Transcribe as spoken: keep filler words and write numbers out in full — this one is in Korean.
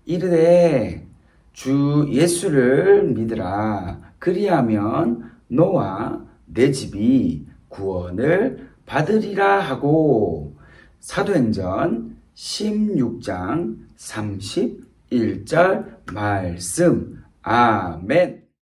이르되 주 예수를 믿으라. 그리하면 너와 내 집이 구원을 받으리라 하고. 사도행전 십육 장 삼십일 절 말씀. 아멘.